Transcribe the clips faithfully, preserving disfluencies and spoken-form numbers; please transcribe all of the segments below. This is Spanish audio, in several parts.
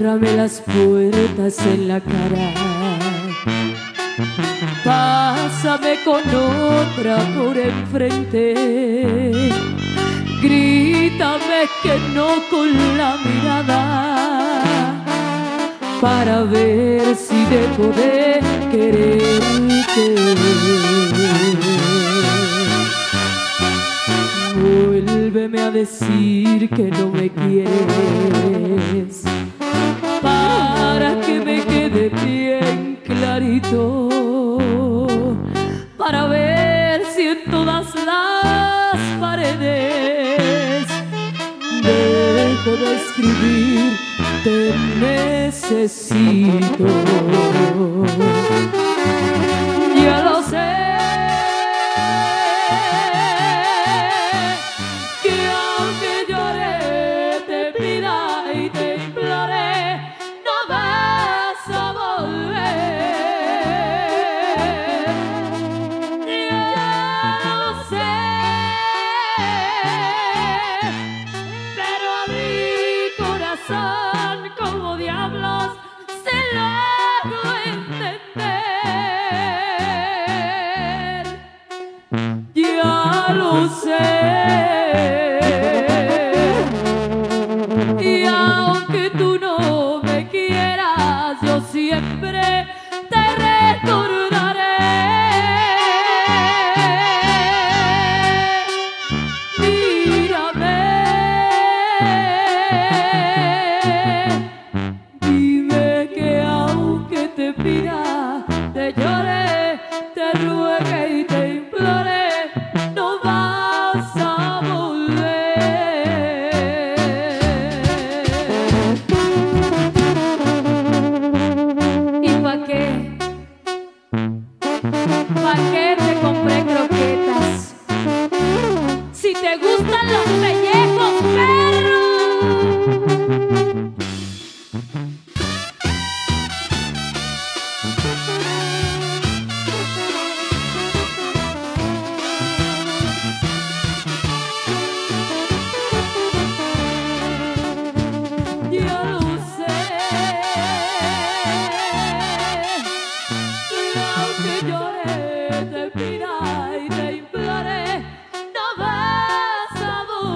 ciérrame las puertas en la cara, pásame con otra por enfrente, grítame que no con la mirada, para ver si dejo de quererte. Vuélveme a decir que no me quieres, para que me quede bien clarito, para ver si en todas las paredes dejo de escribir te necesito. Ya lo sé, que aunque llore, te pida y te implore, no vas a volver. Ya lo sé, pero a mi corazón, como diablos se lo hago entender. Ya lo sé, y aunque tú no me quieras, yo siempre te recordaré. Mírame, dime que aunque te pida, te llore, te ruegue y te implore, no vas a volver. ¿Y pa' qué? ¿Pa' qué te compré croquetas? Si te gustan los pellejos, perro. Ya lo sé, y aunque llore, te pida y te implore, no vas a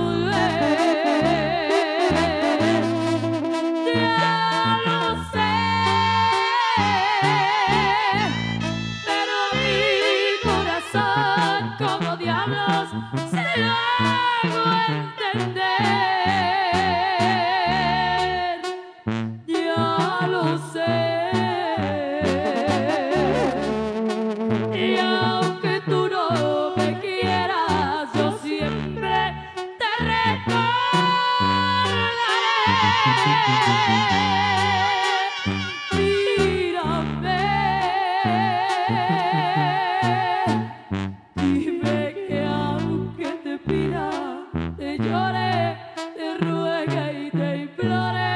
volver. Ya lo sé, pero mi corazón, como diablos, se lo hago entender. Ya lo sé, y aunque tú no me quieras, yo siempre te recordaré. Mírame, dime que aunque te pida, te llore, te ruegue y te implore,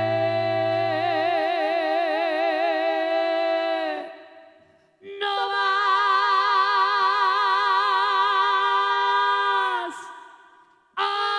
no vas a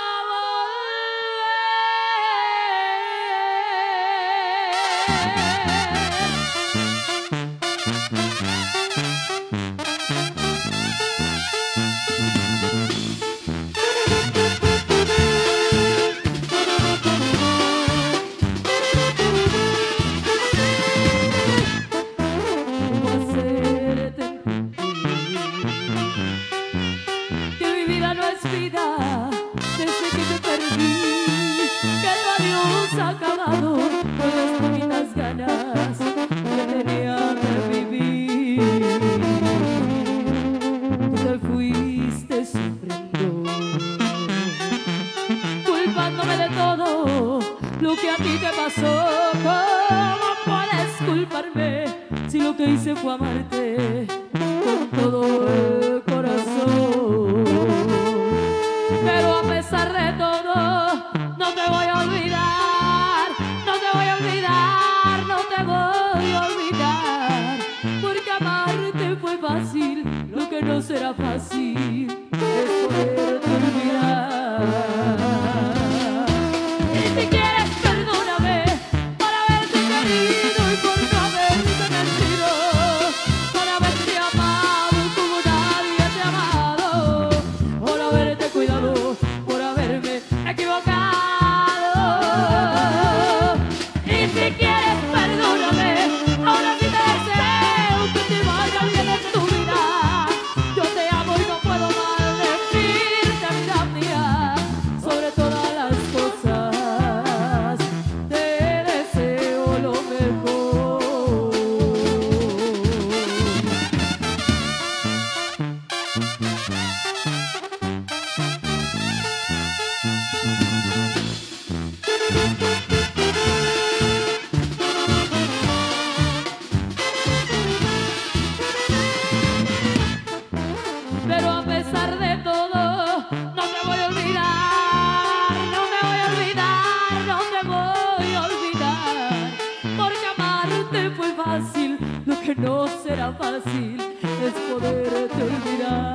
¿Cómo hacerte entender que mi vida no es vida desde que te perdí, que el adiós ha acabado con las poquitas ganas que tenía de vivir? Tú te fuiste sufriendo, culpándome de todo lo que a ti te pasó. ¿Cómo puedes culparme si lo que hice fue amarte con todo el corazón? Pero a pesar de todo, no te voy a olvidar, no te voy a olvidar, no te voy a olvidar, porque amarte fue fácil, lo que no será fácil es poderte olvidar. Y si quieres, perdóname, para ver pero a pesar de todo no te voy a olvidar, no me voy a olvidar, no te voy a olvidar, porque amarte fue fácil, lo que no será fácil es poderte olvidar.